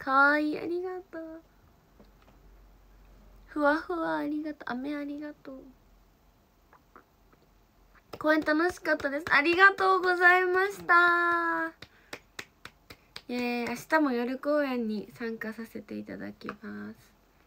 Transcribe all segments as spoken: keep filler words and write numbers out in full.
かわいい、ありがとう。ふわふわありがとう。飴ありがとう。公演楽しかったです。ありがとうございました。イエーイ。明日も夜公演に参加させていただきます。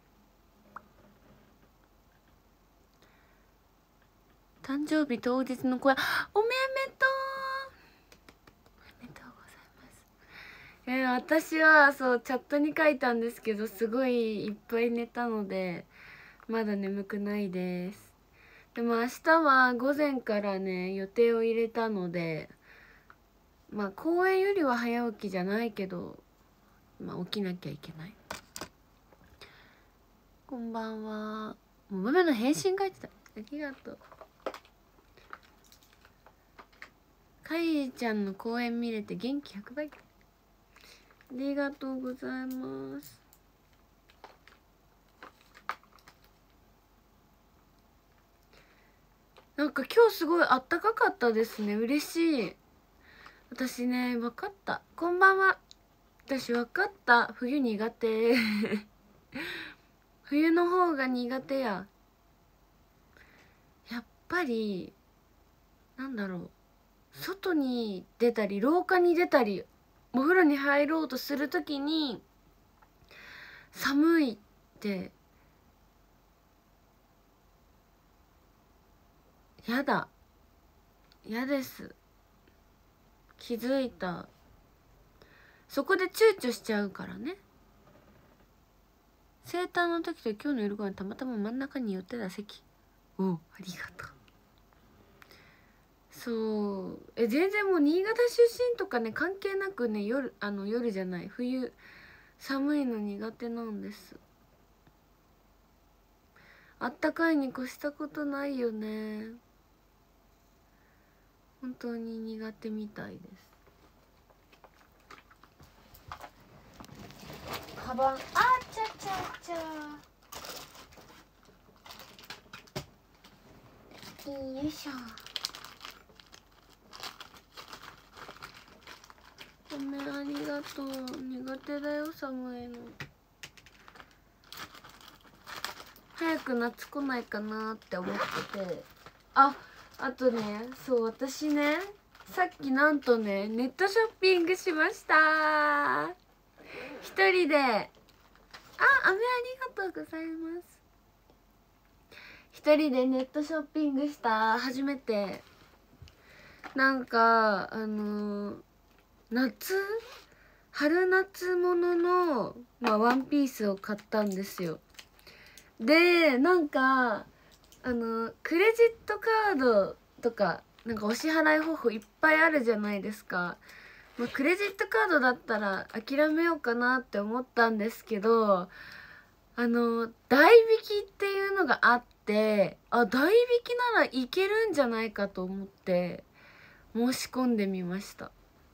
誕生日当日の公演、おめでとう。おめでとうございます。えー、私はそうチャットに書いたんですけど、すごいいっぱい寝たのでまだ眠くないです。でも明日は午前からね予定を入れたので、まあ公演よりは早起きじゃないけど、まあ起きなきゃいけない。こんばんは。もうママの返信書いてた。ありがとう。かいちゃんの公演見れて元気ひゃくばい。ありがとうございます。なんか今日すごいあったかかったですね。嬉しい。私ね、分かった。こんばんは。私分かった。冬苦手。冬の方が苦手や。やっぱりなんだろう、外に出たり廊下に出たりお風呂に入ろうとするときに寒いってやだ、やです。気づいた。そこで躊躇しちゃうからね。生誕の時と今日の夜ご飯たまたま真ん中に寄ってた席。おう、ありがとう。そうえ全然もう新潟出身とかね関係なくね、夜あの夜じゃない冬寒いの苦手なんです。あったかいに越したことないよね。本当に苦手みたいです。カバン、あちゃちゃちゃよいしょ。ごめん、ありがとう。苦手だよ寒いの。早く夏来ないかなって思ってて、ああとね、そう私ねさっきなんとねネットショッピングしました。一人で。あ、飴ありがとうございます。一人でネットショッピングした初めて。なんかあのー、夏春夏物の、まあ、ワンピースを買ったんですよ。でなんかあのクレジットカードとかなんかお支払い方法いっぱいあるじゃないですか。まあ、クレジットカードだったら諦めようかなって思ったんですけど、あの代引きっていうのがあって、あ代引きならいけるんじゃないかと思って申し込んでみました。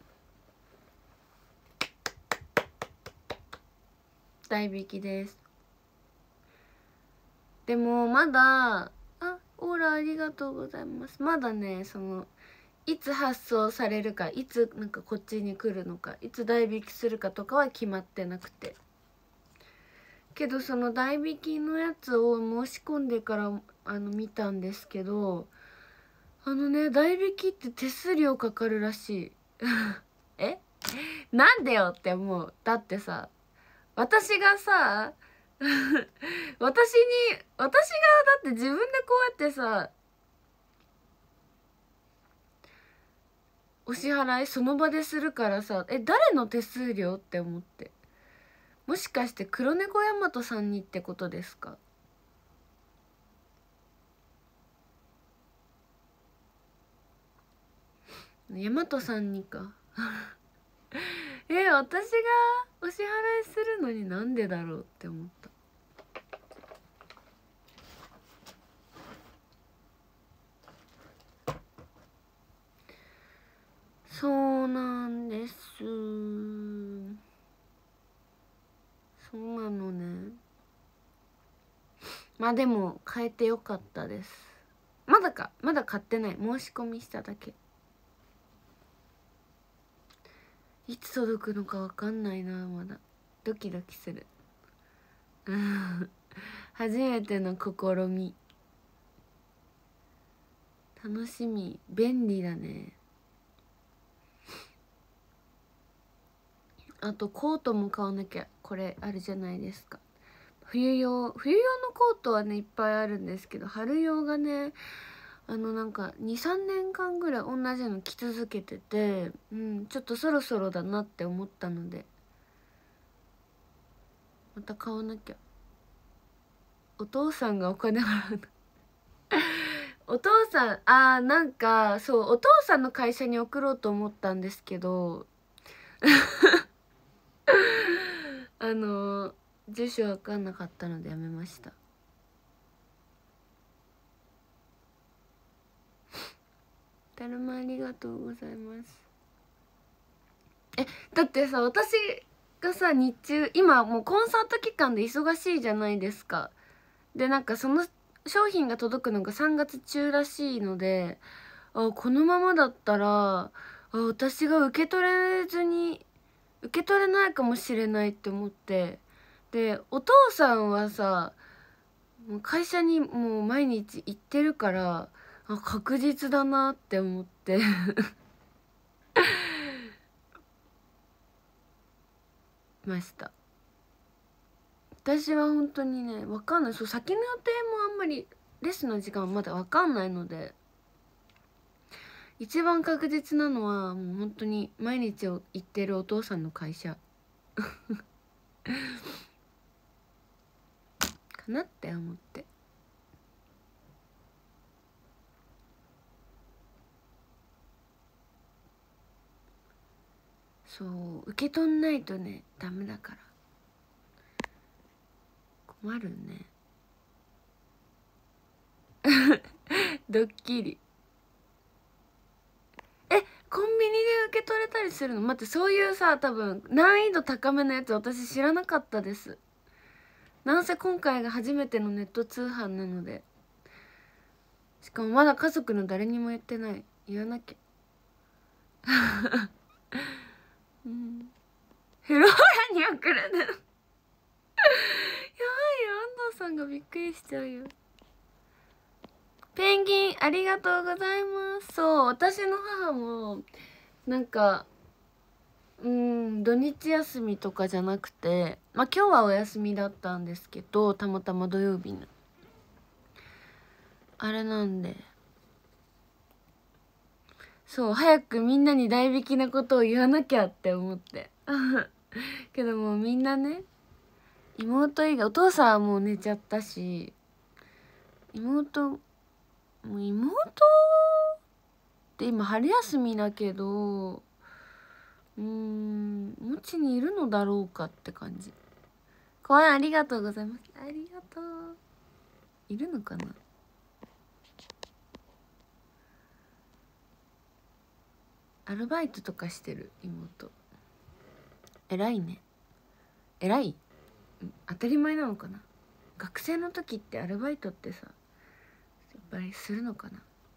代引きです。でもまだ、あオーラありがとうございます。まだねそのいつ発送されるか、いつなんかこっちに来るのか、いつ代引きするかとかは決まってなくて、けどその代引きのやつを申し込んでからあの見たんですけど、あのね代引きって手数料かかるらしい。えなんでよって思う。だってさ私がさ私に私がだって自分でこうやってさお支払いその場でするからさ、え誰の手数料って思って、もしかして黒猫大和さんにってことですか？大和さんにか。え私がお支払いするのになんでだろうって思った。そうなんです。そうなのね。まあでも買えてよかったです。まだかまだ買ってない。申し込みしただけ。いつ届くのかわかんないなまだ。 ドキドキする。初めての試み、楽しみ。便利だね。あとコートも買わなきゃ。これあるじゃないですか、冬用。冬用のコートはねいっぱいあるんですけど、春用がねあのなんかにさんねんかんぐらい同じの着続けてて、うん、ちょっとそろそろだなって思ったのでまた買わなきゃ。お父さんがお金払うのお父さん、あーなんかそう、お父さんの会社に送ろうと思ったんですけどあの住所わかんなかったのでやめました。だるまありがとうございます。えだってさ、私がさ日中今もうコンサート期間で忙しいじゃないですか。でなんかその商品が届くのがさんがつちゅうらしいので、あこのままだったらあ私が受け取れずに受け取れないかもしれないって思って、でお父さんはさもう会社にもう毎日行ってるからあ確実だなって思ってました。私は本当にね分かんない。そう先の予定もあんまりレッスンの時間まだ分かんないので、一番確実なのはもう本当に毎日行ってるお父さんの会社かなって思って。そう受け取んないとねダメだから困るねドッキリ。えコンビニで受け取れたりするの？待って、そういうさ多分難易度高めのやつ私知らなかったです。なんせ今回が初めてのネット通販なので、しかもまだ家族の誰にも言ってない。言わなきゃうん、フローラに送るのやばいよ、安藤さんがびっくりしちゃうよ。ペンギンありがとうございます。そう私の母もなんかうん土日休みとかじゃなくて、まあ今日はお休みだったんですけど、たまたま土曜日のあれなんで、そう早くみんなに代引きなことを言わなきゃって思ってけどもうみんなね、妹以外お父さんはもう寝ちゃったし、妹もう妹って今春休みだけどうーんお家にいるのだろうかって感じ。公演ありがとうございます。ありがとう。いるのかな。アルバイトとかしてる妹。偉いね。偉い、当たり前なのかな。学生の時ってアルバイトってさやっぱりするのかな。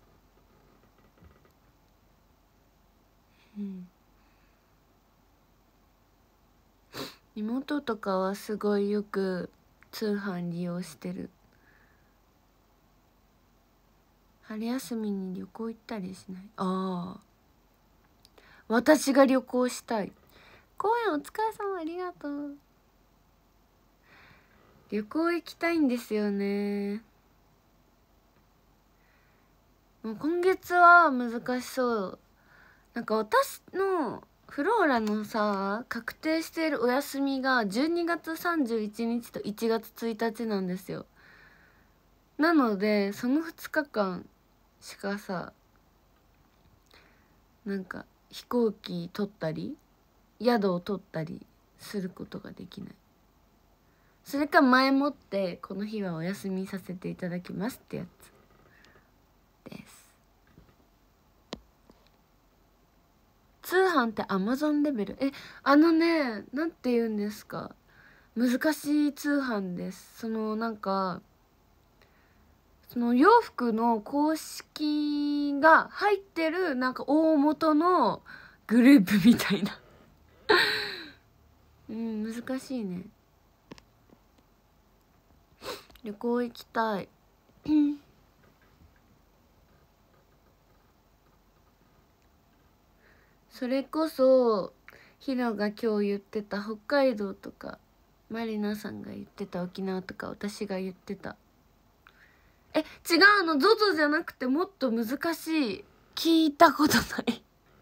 うん妹とかはすごいよく通販利用してる。春休みに旅行行ったりしない？ああ私が旅行したい。公演お疲れ様ありがとう。旅行行きたいんですよね。もう今月は難しそう。なんか私のフローラのさ確定しているお休みがじゅうにがつさんじゅういちにちといちがつついたちなんですよ。なのでそのふつかかんしかさなんか飛行機取ったり宿を取ったりすることができない。それか前もってこの日はお休みさせていただきますってやつです。通販ってアマゾンレベル？えあのねなんて言うんですか、難しい通販です。そのなんかその洋服の公式が入ってるなんか大元のグループみたいなうん難しいね。旅行行きたいそれこそヒロが今日言ってた北海道とか、マリナさんが言ってた沖縄とか、私が言ってた、え違うの、 ゾゾ じゃなくてもっと難しい、聞いたことない聞い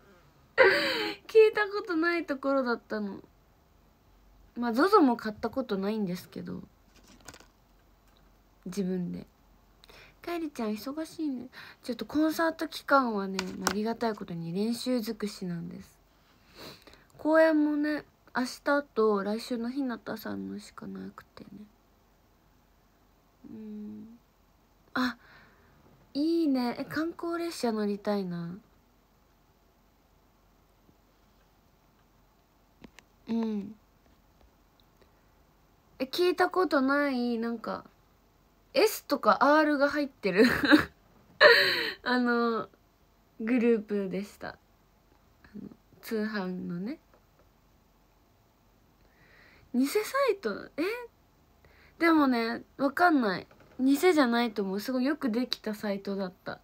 たことないところだったの。まあ ゾゾ も買ったことないんですけど、自分で。かえりちゃん忙しいね。ちょっとコンサート期間はね、まあ、ありがたいことに練習尽くしなんです。公演もね、明日と来週の日向さんのしかなくてね。うん、あ、いいね。え、観光列車乗りたいな。うん。え、聞いたことない、なんか S とか R が入ってるあのグループでした。あの通販のね、偽サイト。えでもね、わかんない、偽じゃないと思う。すごいよくできたサイトだった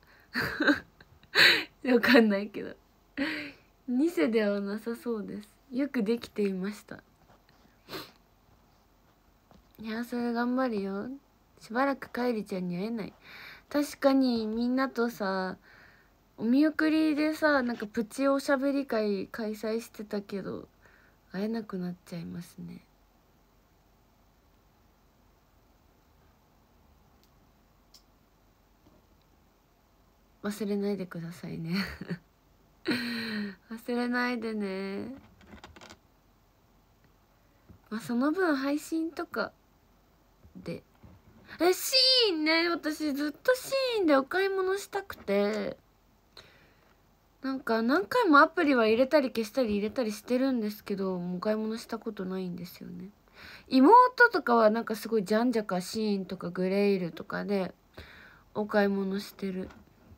わかんないけど偽ではなさそうです。よくできていました。いや、それ頑張るよ。しばらくかえりちゃんに会えない。確かにみんなとさ、お見送りでさ、なんかプチおしゃべり会開催してたけど、会えなくなっちゃいますね。忘れないでくださいね忘れないでね。まあその分配信とかで、えシーンね、私ずっとシーンでお買い物したくて、なんか何回もアプリは入れたり消したり入れたりしてるんですけど、もうお買い物したことないんですよね。妹とかはなんかすごいジャンジャカシーンとかグレイルとかでお買い物してる。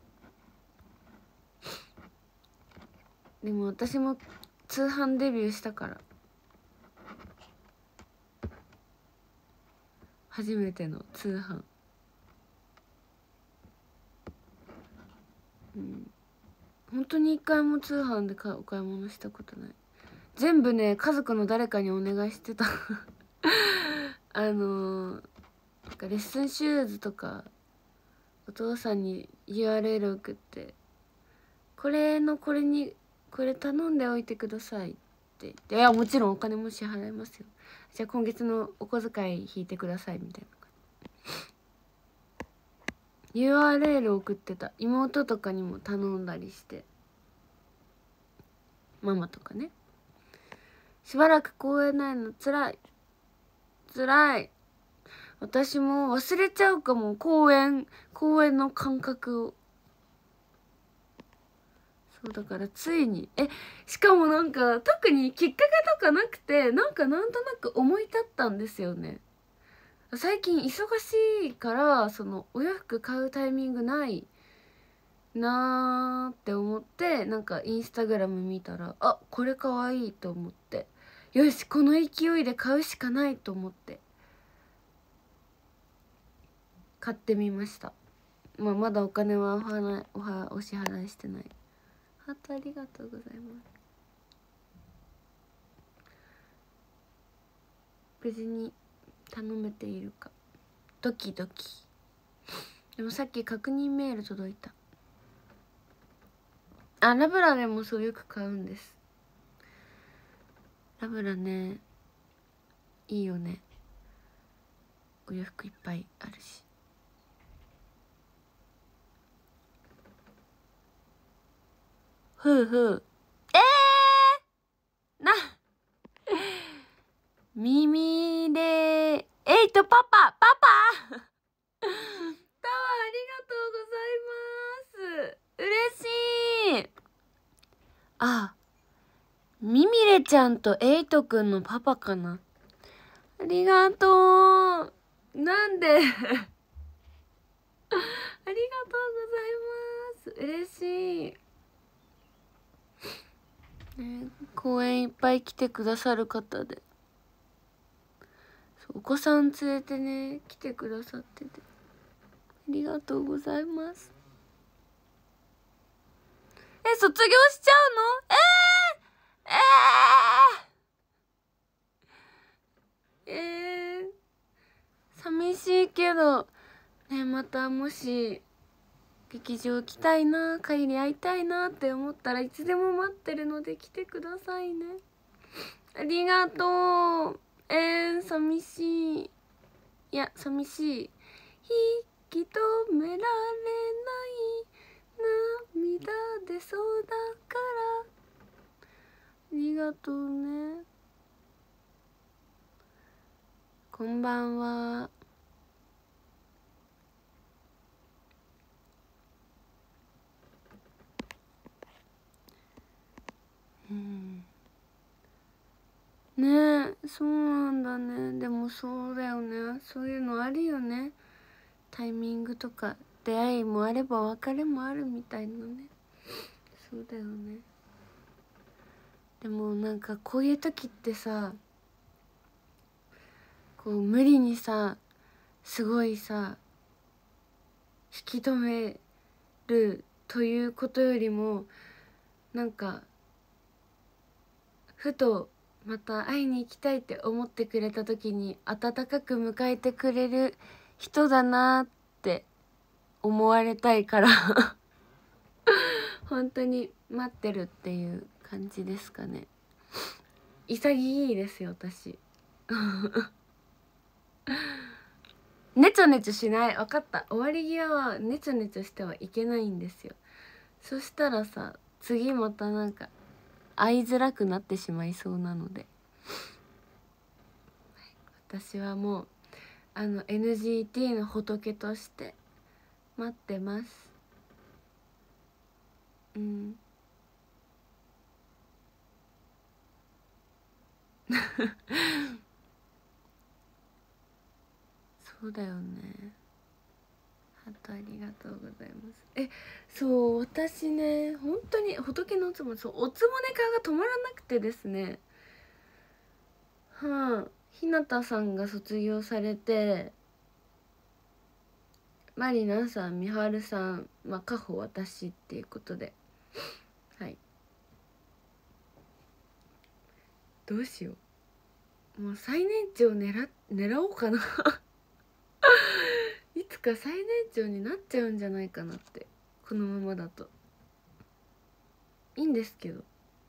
でも私も通販デビューしたから、初めての通販。うん本当に一回も通販でお買い物したことない。全部ね、家族の誰かにお願いしてたあのー、なんかレッスンシューズとかお父さんに ユーアールエル 送って、これのこれにこれ頼んでおいてくださいって言って、いやもちろんお金も支払いますよ、じゃあ今月のお小遣い引いてくださいみたいな ユーアールエル 送ってた。妹とかにも頼んだりして、ママとかね。しばらく公園ないのつらいつらい。私も忘れちゃうかも、公園公園の感覚を。そうだからついに、えしかもなんか特にきっかけとかなくて、なんかなんとなく思い立ったんですよね。最近忙しいからそのお洋服買うタイミングないなーって思って、なんかインスタグラム見たら、あこれかわいいと思って、よしこの勢いで買うしかないと思って買ってみました。まあまだお金はおはおはお支払いしてない。ハートありがとうございます。無事に頼めているかドキドキ。でもさっき確認メール届いた。あ、ラブラでもそうよく買うんです。ラブラね、いいよね。お洋服いっぱいあるし。ふうふう。えーな耳でえいとパパパパタワーありがとうございます。嬉しい。あ、みみれちゃんとえいとくんのパパかな。ありがとう。なんでありがとうございます。嬉しい。ね、公園いっぱい来てくださる方でお子さん連れてね来てくださっててありがとうございます。え、卒業しちゃうの？えー、えー、えー、寂しいけどね、またもし劇場来たいな、帰り会いたいなって思ったらいつでも待ってるので来てくださいね。ありがとう。えー、寂しい。いや、寂しい。引き止められない涙出そうだからありがとうね。こんばんは。うんねえ、そうなんだね。でもそうだよね、そういうのあるよね。タイミングとか出会いもあれば別れもあるみたいなね。そうだよね。でもなんかこういう時ってさ、こう無理にさすごいさ引き止めるということよりも、なんかふとまた会いに行きたいって思ってくれた時に温かく迎えてくれる人だなって思われたいから本当に待ってるっていう感じですかね。潔いですよ私ネチョネチョしない。分かった、終わり際はネチョネチョしてはいけないんですよ。そしたらさ次またなんか会いづらくなってしまいそうなので、私はもうあの エヌジーティー の仏として待ってます。うんそうだよね。ハートありがとうございます。え、そう私ね本当に仏のおつもそうおつもね会が止まらなくてですね、はあ、ひなたさんが卒業されて、まりなさん、みはるさん、まあかほ私っていうことで、はい、どうしよう、もう最年長狙狙おうかないつか最年長になっちゃうんじゃないかなって。このままだといいんですけど、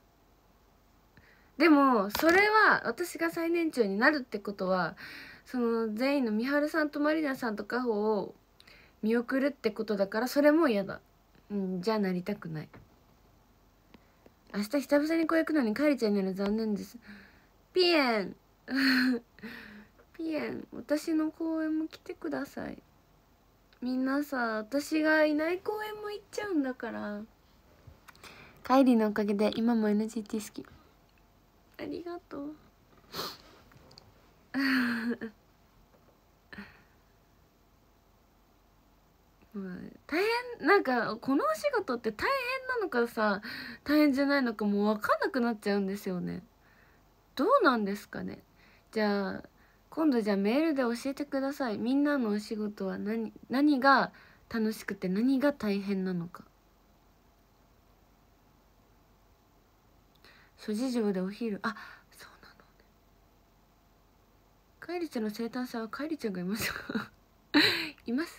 でもそれは私が最年長になるってことはその全員のみはるさんとまりなさんとかほを見送るってことだから、それも嫌だ。うん、じゃあなりたくない。明日久々に子役なのにかえりちゃんになる、残念です。ピエンピエン、私の公演も来てください。みんなさ私がいない公演も行っちゃうんだから。カイリのおかげで今も エヌジーティー 好き。ありがとううん、大変、なんかこのお仕事って大変なのかさ大変じゃないのかもう分かんなくなっちゃうんですよね。どうなんですかね。じゃあ今度じゃあメールで教えてください。みんなのお仕事は何何が楽しくて何が大変なのか。諸事情でお昼、あ、そうなのね。かえりちゃんの生誕祭はかえりちゃんがいますいます。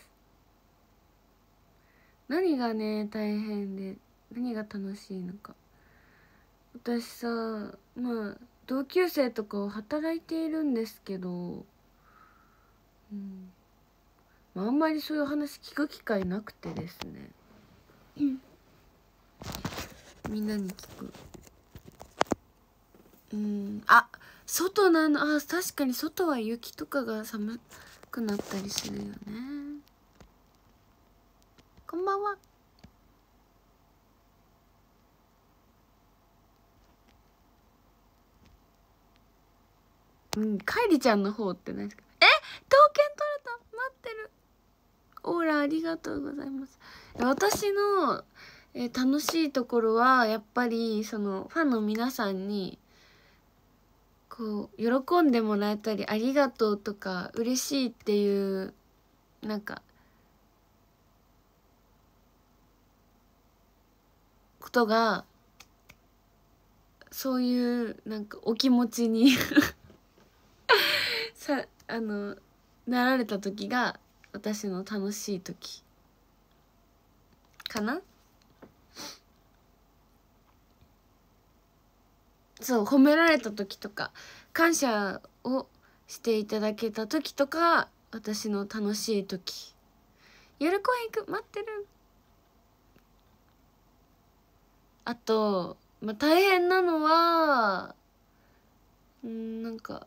何がね大変で何が楽しいのか。私さ、まあ同級生とかを働いているんですけど、うん、まあ、あんまりそういう話聞く機会なくてですね、うん、みんなに聞く。うん、あ、外なの、あ、確かに外は雪とかが寒くなったりするよね。こんばんは。うん、かえりちゃんの方って何ですか。え、刀剣取れた、待ってる。オーラありがとうございます。私の、えー、楽しいところはやっぱりそのファンの皆さんにこう喜んでもらえたりありがとうとか嬉しいっていうなんかことがそういうなんかお気持ちにさあのなられた時が私の楽しい時かな。そう褒められた時とか感謝をしていただけた時とか私の楽しい時。夜公演行く待ってる。あと、まあ、大変なのはんなんか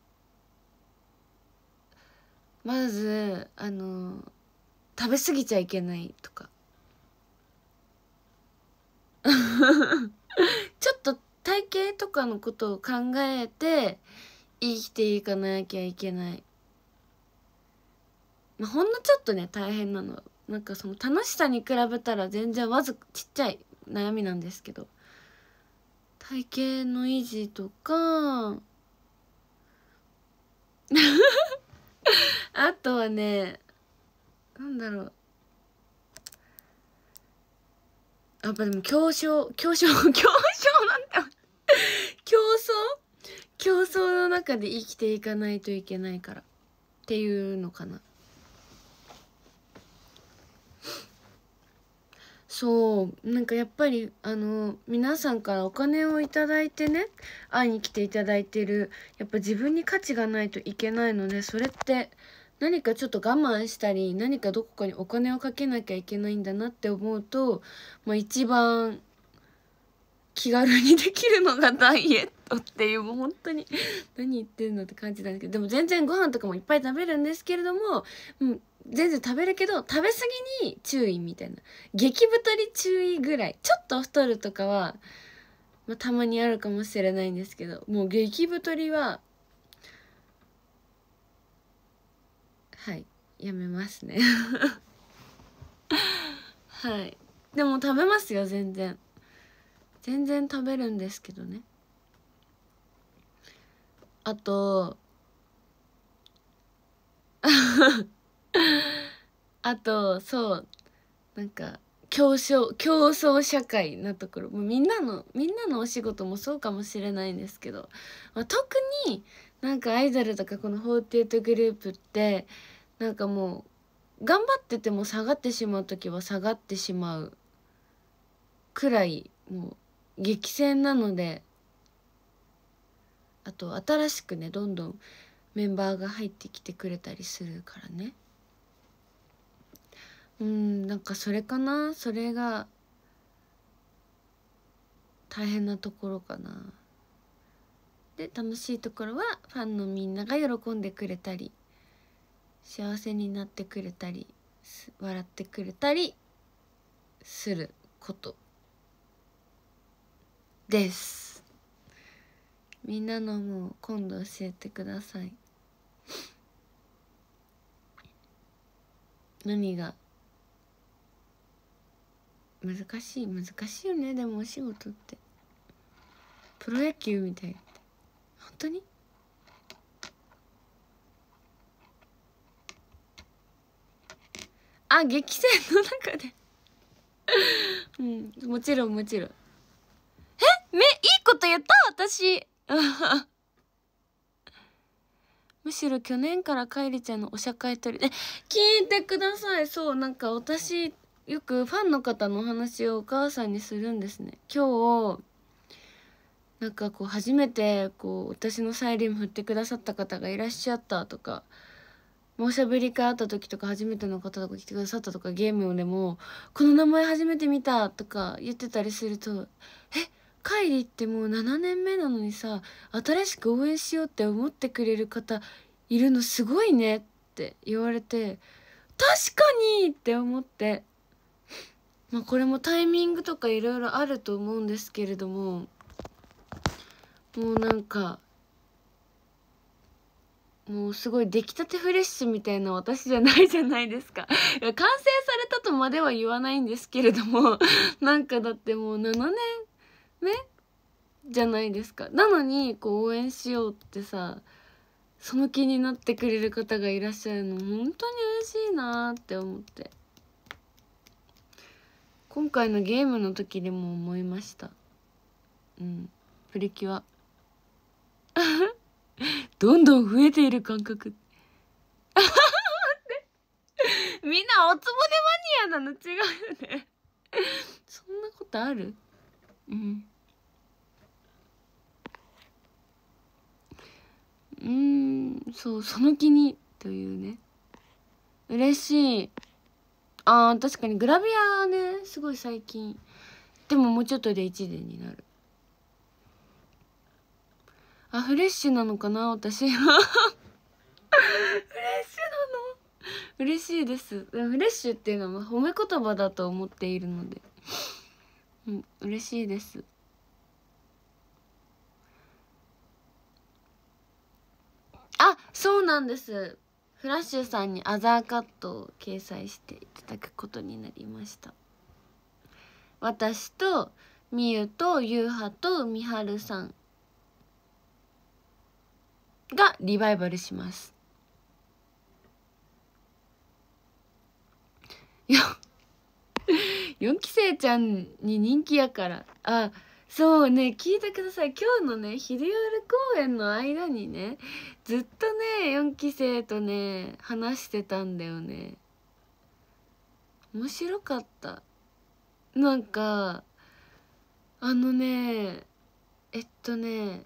まずあの食べ過ぎちゃいけないとかちょっと体型とかのことを考えて生きていかなきゃいけない。まあ、ほんのちょっとね大変なの。なんかその楽しさに比べたら全然わずちっちゃい悩みなんですけど、体型の維持とかあとはねなんだろう、やっぱでも競争競争競争なんて競争競争の中で生きていかないといけないからっていうのかな。そうなんかやっぱりあの皆さんからお金をいただいてね会いに来ていただいてる、やっぱ自分に価値がないといけないので、それって何かちょっと我慢したり何かどこかにお金をかけなきゃいけないんだなって思うと、まあ、一番気軽にできるのがダイエットっていう、もう本当に何言ってんのって感じなんですけど、でも全然ご飯とかもいっぱい食べるんですけれども、うん、全然食べるけど食べ過ぎに注意みたいな、激太り注意ぐらい。ちょっと太るとかは、まあ、たまにあるかもしれないんですけど、もう激太りははいやめますねはいでも食べますよ、全然全然食べるんですけどね。あとあとそうなんか競争競争社会なところ、もうみんなのみんなのお仕事もそうかもしれないんですけど、まあ、特になんかアイドルとかこのフォーティエイトグループってなんかもう頑張ってても下がってしまう時は下がってしまうくらいもう激戦なので、あと新しくねどんどんメンバーが入ってきてくれたりするからね。うんなんかそれかな、それが大変なところかな。で楽しいところはファンのみんなが喜んでくれたり幸せになってくれたり笑ってくれたりすることです。みんなのもう今度教えてください。何が難しい難しいよね。でもお仕事ってプロ野球みたいって本当にあ激戦の中でうんもちろんもちろん。えめいいこと言った私むしろ去年からかいりちゃんのお茶会取りえ聞いてください。そうなんか私よくファンの方のお話をお母さんにするんですね。今日なんかこう初めてこう私のサイリウム振ってくださった方がいらっしゃったとか、おしゃべり会あった時とか初めての方とか来てくださったとか、ゲームでもこの名前初めて見たとか言ってたりすると、えカイリってもうななねんめなのにさ新しく応援しようって思ってくれる方いるのすごいねって言われて、確かにって思って、まあこれもタイミングとかいろいろあると思うんですけれども、もうなんかもうすごい出来たてフレッシュみたいな私じゃないじゃないですか。いや完成されたとまでは言わないんですけれどもなんかだってもうななねんめじゃないですか。なのにこう応援しようってさ、その気になってくれる方がいらっしゃるの本当に嬉しいなって思って、今回のゲームの時でも思いました。うん、プリキュアどんどん増えている感覚みんなおつぼねマニアなの？違うよねそんなことある？うんうーん、そう、その気にというね、嬉しい。あー、確かにグラビアね、すごい最近。でももうちょっとでいちでんになる。あ、フレッシュなのかな私はフレッシュなの？嬉しいです。フレッシュっていうのは褒め言葉だと思っているので、うん、嬉しいです。あ、そうなんです。フラッシュさんにアザーカットを掲載していただくことになりました。私とみゆとゆうはとみはるさんがリバイバルします。いやよんき生ちゃんに人気やから。あ、そうね、聞いてください。今日のね昼夜公演の間にね、ずっとねよんき生とね話してたんだよね。面白かった。なんかあのねえっとね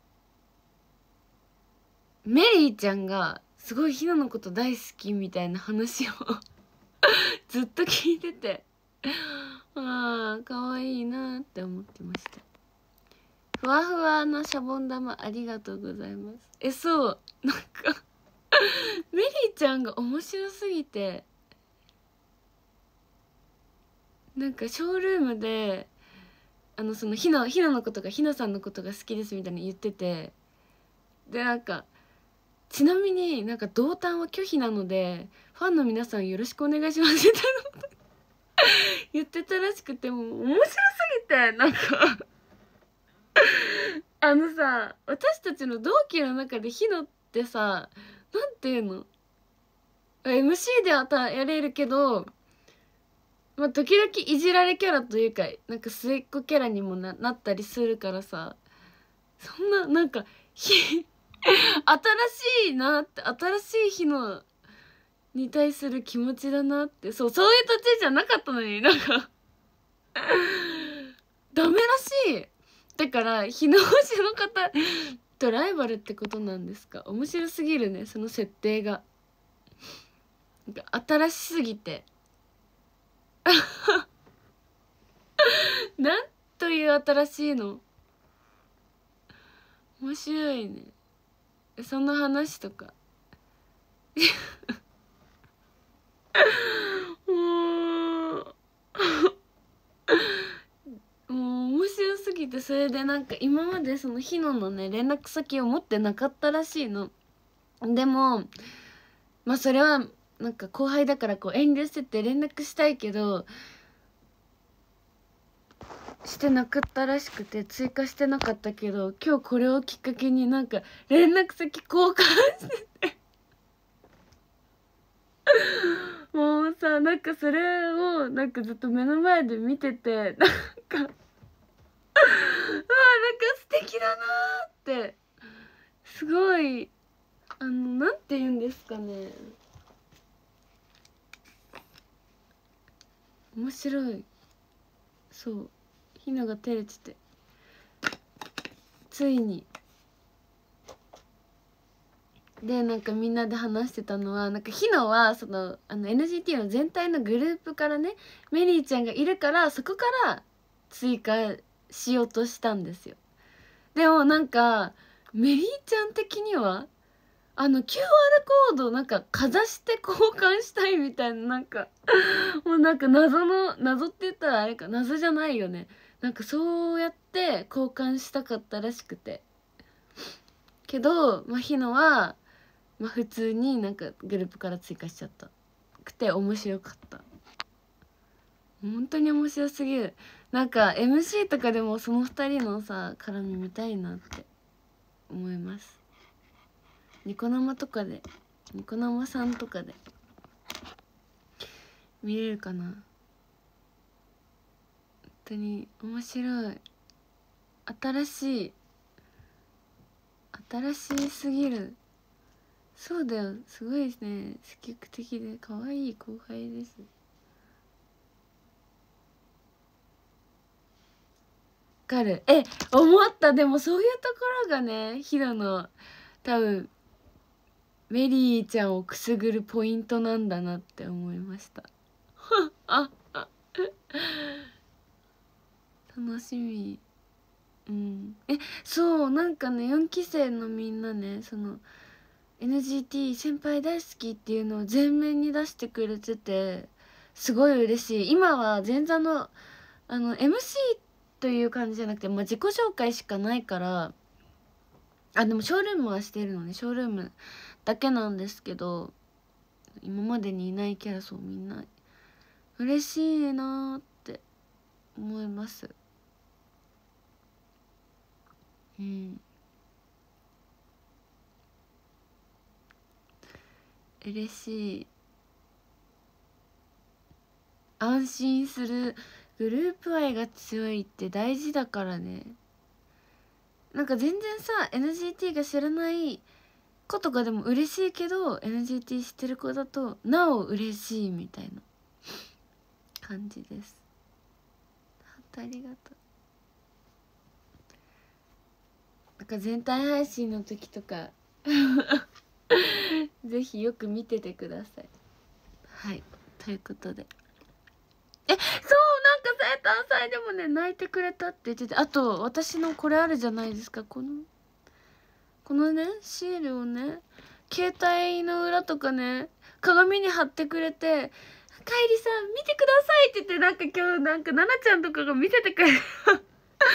メリーちゃんがすごいひなのこと大好きみたいな話をずっと聞いてて、ああ可愛いなって思ってました。ふわふわなシャボン玉ありがとうございます。え、そうなんかメリーちゃんが面白すぎて、なんかショールームであのそのひなひなのことがひなさんのことが好きですみたいに言ってて、でなんかちなみになんか同担は拒否なのでファンの皆さんよろしくお願いしますみたいな言ってたらしくて、もう面白すぎてなんかあのさ、私たちの同期の中でひのってさ、なんていうの、 エムシー ではたやれるけど、まあ、時々いじられキャラというかなんか末っ子キャラにも な, なったりするからさ、そんななんかひ新しいなって、新しい日のに対する気持ちだなって、そうそういう途中じゃなかったのになんかダメらしい。だから日の星の方とライバルってことなんですか？面白すぎるね、その設定が。なんか新しすぎてなんという新しいの。面白いね、その話とかもうもう面白すぎて、それでなんか今までそのひののね連絡先を持ってなかったらしいの。でもまあそれはなんか後輩だからこう遠慮してて連絡したいけどしてなかったらしくて追加してなかったけど、今日これをきっかけになんか連絡先交換しててもうさ、なんかそれをなんかずっと目の前で見てて、なんかあなんか素敵だなーってすごい、あのなんて言うんですかね、面白い。そうひなが照れてて、ついにでなんかみんなで話してたのは、なんかひなはそのあの エヌジーティー の全体のグループからねメリーちゃんがいるから、そこから追加しようとしたんですよ。でもなんかメリーちゃん的にはあの キューアール コードなんかかざして交換したいみたいな、なんかもうなんか謎の謎って言ったらあれか、謎じゃないよね、なんかそうやって交換したかったらしくて、けどまあひのはまあ普通になんかグループから追加しちゃったくて面白かった。 本当に面白すぎる。なんか エムシー とかでもそのふたりのさ絡み見たいなって思います。ニコ生とかで、ニコ生さんとかで見れるかな。本当に面白い。新しい新しすぎる。そうだよ、すごいですね。積極的で可愛い後輩です。わかる。え、思った。でもそういうところがね、ヒロの多分メリーちゃんをくすぐるポイントなんだなって思いました。ああ楽しみ。うん。え、そうなんかね、よんき生のみんなね、その エヌジーティー 先輩大好きっていうのを前面に出してくれてて、すごい嬉しい。今は前座のあの エムシー という感じじゃなくて、まあ、自己紹介しかないから、あでもショールームはしてるのね。ショールームだけなんですけど、今までにいないキャラ、そうみんな嬉しいなーって思います。うん、嬉しい。安心する。グループ愛が強いって大事だからね。なんか全然さ エヌジーティー が知らない子とかでも嬉しいけど エヌジーティー 知ってる子だとなお嬉しいみたいな感じです。ありがとう。なんか全体配信の時とかぜひよく見ててください。はい、ということで、え、そう、なんか生誕祭でもね泣いてくれたって言ってて、あと私のこれあるじゃないですか、このこのねシールをね、携帯の裏とかね鏡に貼ってくれて、カイリさん見てくださいって言って、なんか今日なんか奈々ちゃんとかが見せてくれるあー、かわいい、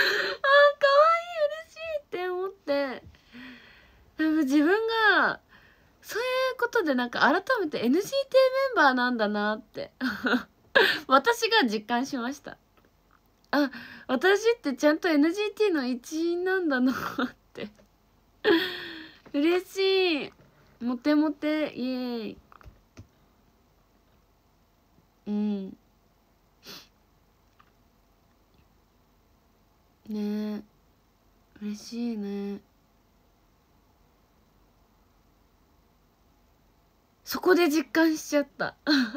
嬉しいって思って、なんか自分がそういうことでなんか改めて エヌジーティー メンバーなんだなって私が実感しました。あ、私ってちゃんと エヌジーティー の一員なんだなって嬉しい。モテモテイエーイ。うん、ねえ嬉しいね。そこで実感しちゃった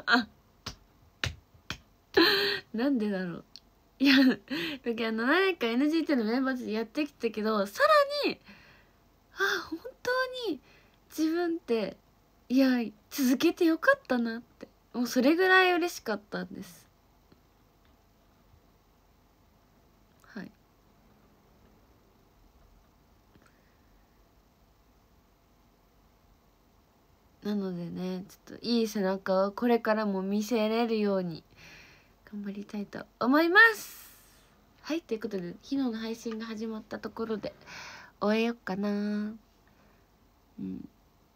なんでだろう。いやだけどななねんかん エヌジーティー のメンバーでやってきたけど、さらにあ本当に自分っていや続けてよかったなって、もうそれぐらい嬉しかったんです。はい、なのでね、ちょっといい背中をこれからも見せれるように頑張りたいと思います。はい、ということで昨日の配信が始まったところで終えよっかな。うん、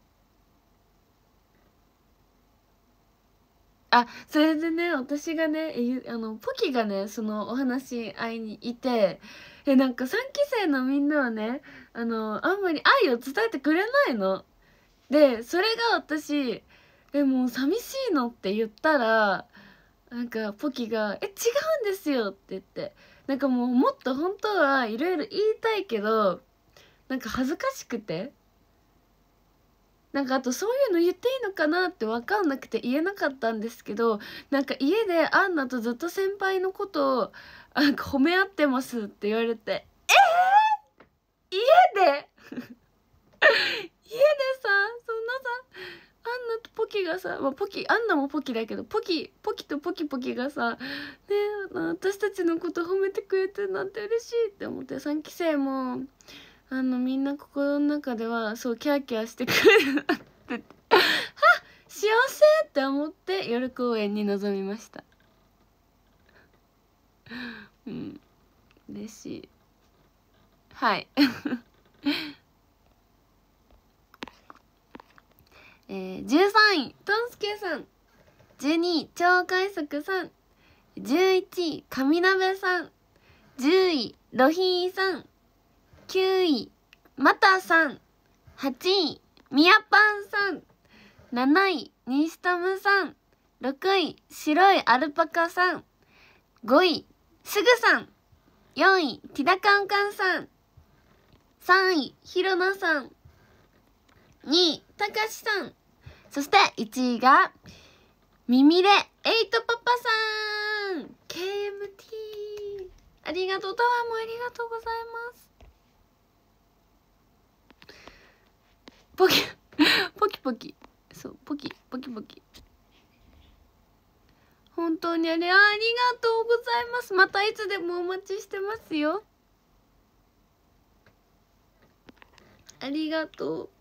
あ、それでね、私がね、えあのポキがねそのお話し合いにいて、えなんかさんき生のみんなはね、あのあんまり愛を伝えてくれないので、それが私でも寂しいのって言ったら、なんかポキが「え違うんですよ」って言って、なんかもうもっと本当はいろいろ言いたいけどなんか恥ずかしくて、なんかあとそういうの言っていいのかなって分かんなくて言えなかったんですけど、なんか家でアンナとずっと先輩のことをなんか褒め合ってますって言われて、えー、家で家でさ、そんなさ、アンナとポキがさ、まあ、ポキアンナもポキだけど、ポキポキとポキポキがさね、私たちのこと褒めてくれてるなんて嬉しいって思って、さんき生もあのみんな心の中ではそうキャーキャーしてくれるなってはっ幸せって思って夜公演に臨みました。うん嬉しい。はいえー、じゅうさんいトンスケさん、じゅうにい超快速さん、 じゅういちい神鍋さん、じゅういロヒーさん、きゅういマタさん、はちいみやぱんさん、なないニスタムさん、ろくい白いアルパカさん、ごいすぐさん、よんいティダカンカンさん、さんいひろなさん、にいたかしさん、そしていちいがみみれエイトパパさん。 ケーエムティー ありがとう。タワーもありがとうございます。ポキポキポキ、そうポキポキポキ、本当にあれ、ありがとうございます。またいつでもお待ちしてますよ。ありがとう。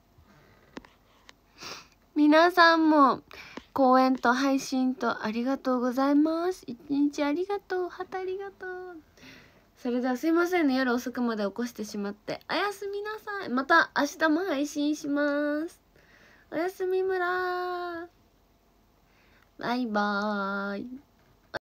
皆さんも公演と配信とありがとうございます。一日ありがとう。ハトありがとう。それではすいませんね、夜遅くまで起こしてしまって。おやすみなさい。また明日も配信します。おやすみむらー。バイバーイ。